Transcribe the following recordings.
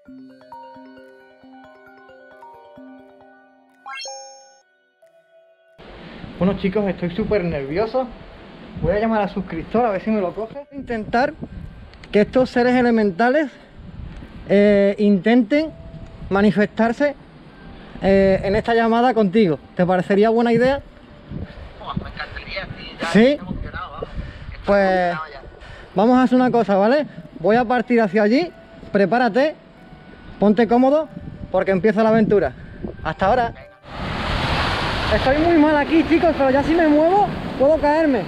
Bueno chicos, estoy súper nervioso. Voy a llamar a suscriptor a ver si me lo coge. Voy a intentar que estos seres elementales intenten manifestarse en esta llamada contigo. ¿Te parecería buena idea? Me encantaría, sí, ya ¿Sí? estoy emocionado, vamos. Pues vamos a hacer una cosa, ¿vale? Voy a partir hacia allí. Prepárate, ponte cómodo porque empieza la aventura. Hasta ahora. Estoy muy mal aquí, chicos, pero ya si me muevo puedo caerme.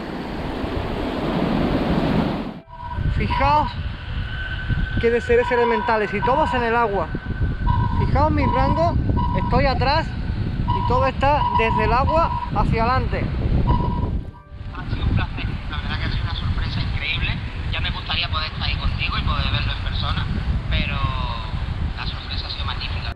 Fijaos que de seres elementales y todos en el agua. Fijaos mi rango, estoy atrás y todo está desde el agua hacia adelante. Ha sido un placer, la verdad que ha sido una sorpresa increíble. Ya me gustaría poder estar ahí contigo y poder verlo en persona, pero la sorpresa ha sido magnífica.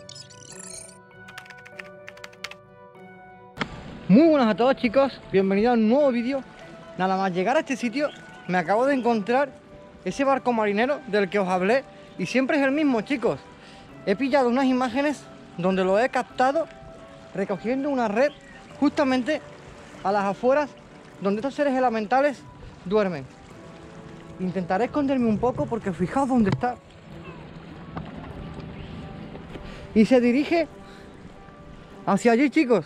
Muy buenas a todos chicos, bienvenidos a un nuevo vídeo. Nada más llegar a este sitio me acabo de encontrar ese barco marinero del que os hablé y siempre es el mismo, chicos. He pillado unas imágenes donde lo he captado recogiendo una red justamente a las afueras donde estos seres elementales duermen. Intentaré esconderme un poco porque fijaos dónde está. Y se dirige hacia allí, chicos.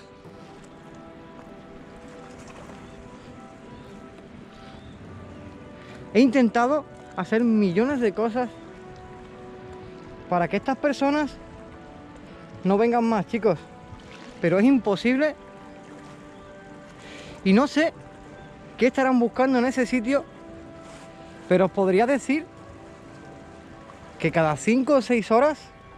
He intentado hacer millones de cosas para que estas personas no vengan más, chicos. Pero es imposible. Y no sé qué estarán buscando en ese sitio. Pero os podría decir que cada 5 o 6 horas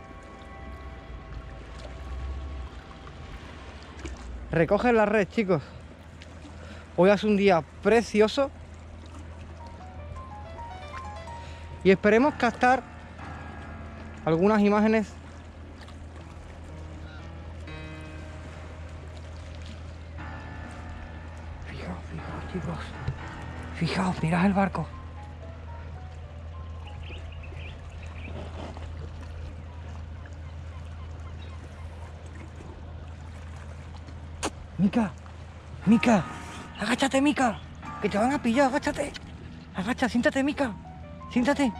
recogen la red, chicos. Hoy es un día precioso. Y esperemos captar algunas imágenes. Fijaos, chicos. Fijaos, mirad el barco. Mica, agáchate, Mica, que te van a pillar, agáchate. Agacha, siéntate, Mica. Siéntate.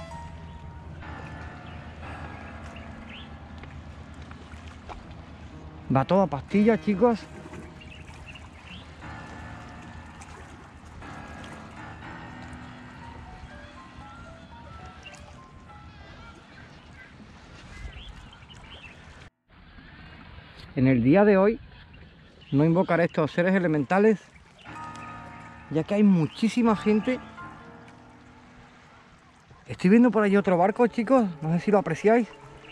Va todo a pastillas, chicos. En el día de hoy no invocaré estos seres elementales, ya que hay muchísima gente. Estoy viendo por ahí otro barco, chicos, no sé si lo apreciáis.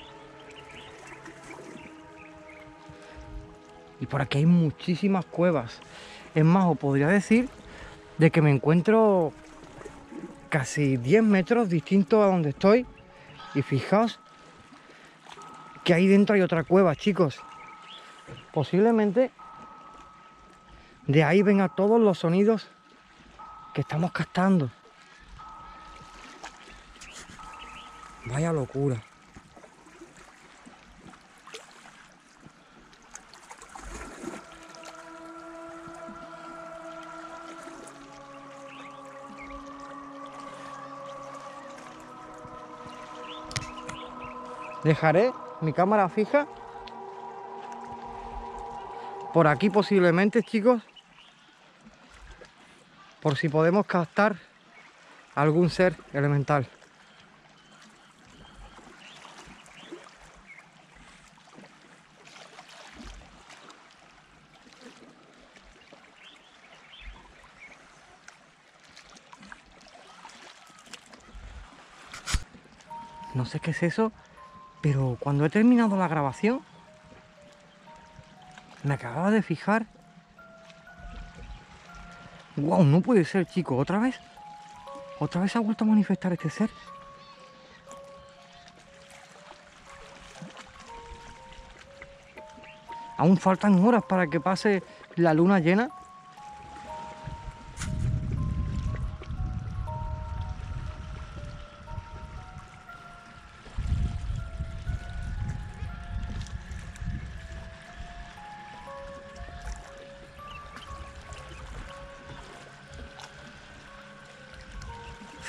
Y por aquí hay muchísimas cuevas. Es más, os podría decir de que me encuentro casi 10 metros distintos a donde estoy. Y fijaos que ahí dentro hay otra cueva, chicos. Posiblemente de ahí vengan todos los sonidos que estamos captando. Vaya locura. Dejaré mi cámara fija por aquí posiblemente, chicos, por si podemos captar algún ser elemental. No sé qué es eso, pero cuando he terminado la grabación me acababa de fijar. ¡Wow! No puede ser, chicos. ¿Otra vez? ¿Otra vez se ha vuelto a manifestar este ser? Aún faltan horas para que pase la luna llena.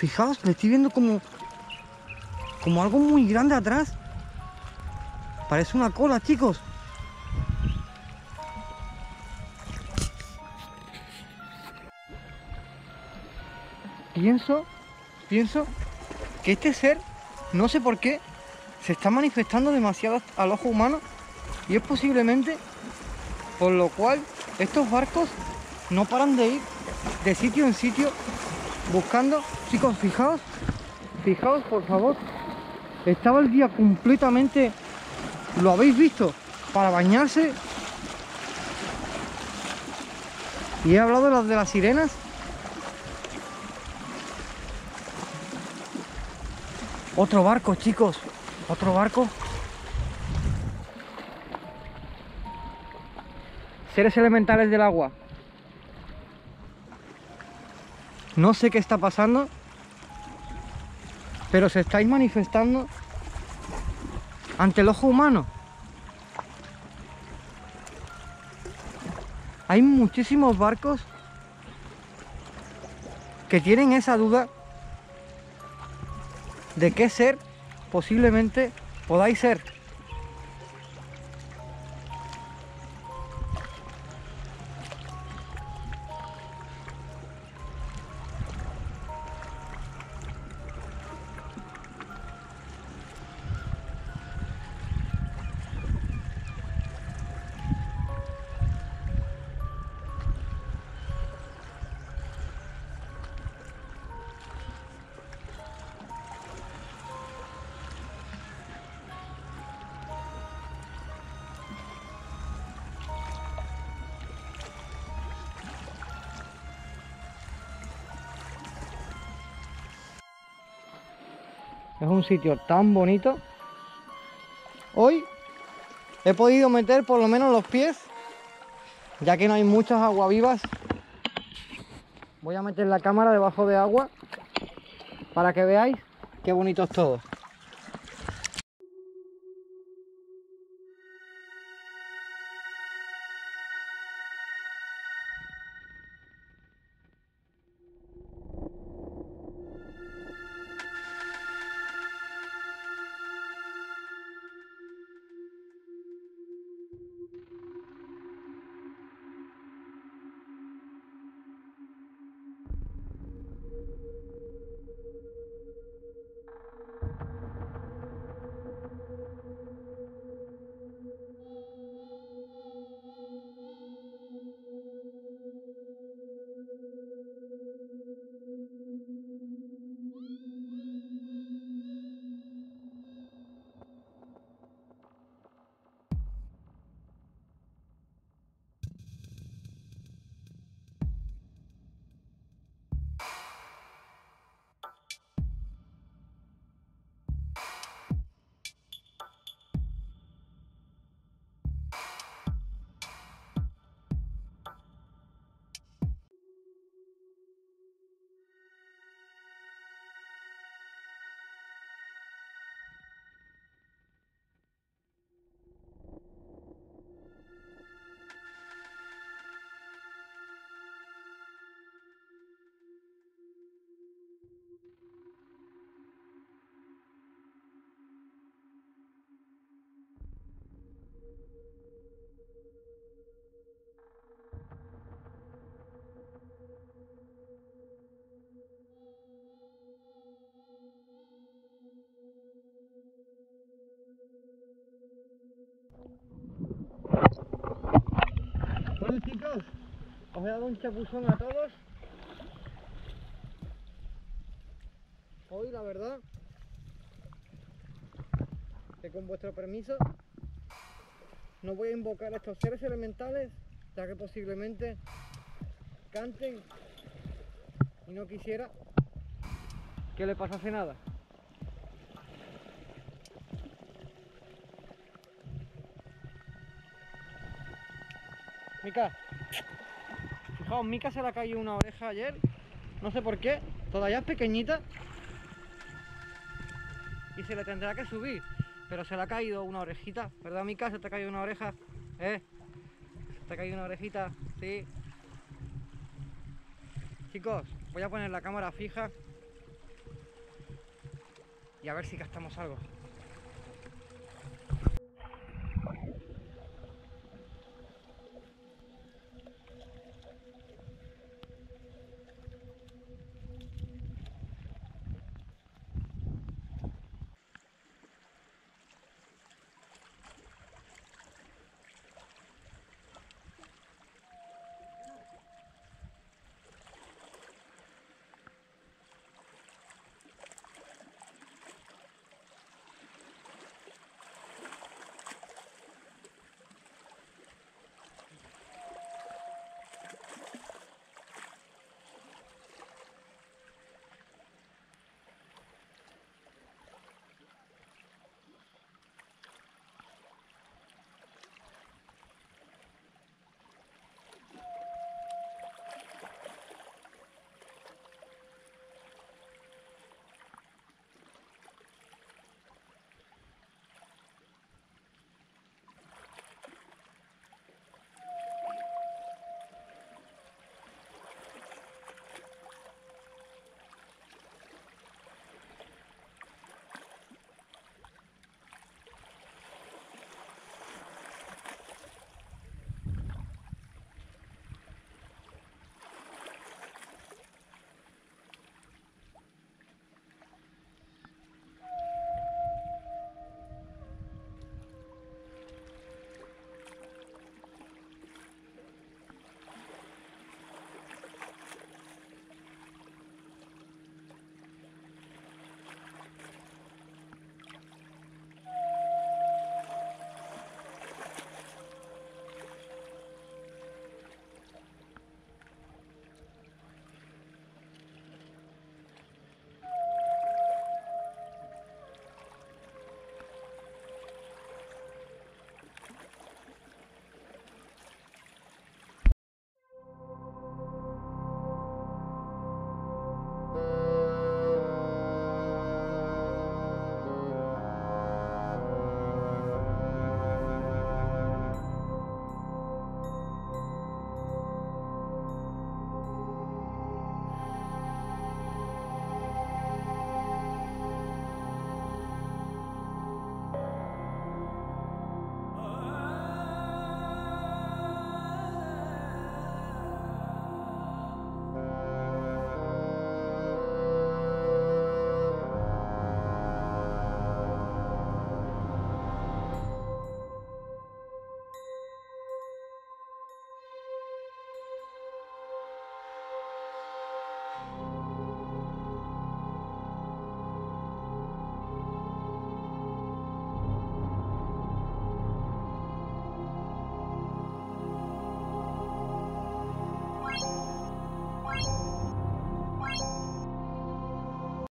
Fijaos, le estoy viendo como algo muy grande atrás. Parece una cola, chicos. Pienso que este ser, no sé por qué, se está manifestando demasiado al ojo humano y es posiblemente por lo cual estos barcos no paran de ir de sitio en sitio buscando. Chicos, fijaos por favor, estaba el día completamente, lo habéis visto, para bañarse. Y he hablado de las sirenas. Otro barco, chicos, otro barco. Seres elementales del agua. No sé qué está pasando, pero se estáis manifestando ante el ojo humano. Hay muchísimos barcos que tienen esa duda de qué ser posiblemente podáis ser. Es un sitio tan bonito. Hoy he podido meter por lo menos los pies, ya que no hay muchas aguavivas. Voy a meter la cámara debajo de agua para que veáis qué bonito es todo. Bueno, chicos, os he dado un chapuzón a todos. Hoy la verdad que con vuestro permiso no voy a invocar a estos seres elementales, ya que posiblemente canten y no quisiera que le pasase nada. Mica, fijaos, Mica se le ha caído una oreja ayer, no sé por qué, todavía es pequeñita y se le tendrá que subir, pero se le ha caído una orejita, ¿verdad, Mica? ¿Se te ha caído una oreja? ¿Se te ha caído una orejita? Sí. Chicos, voy a poner la cámara fija y a ver si gastamos algo.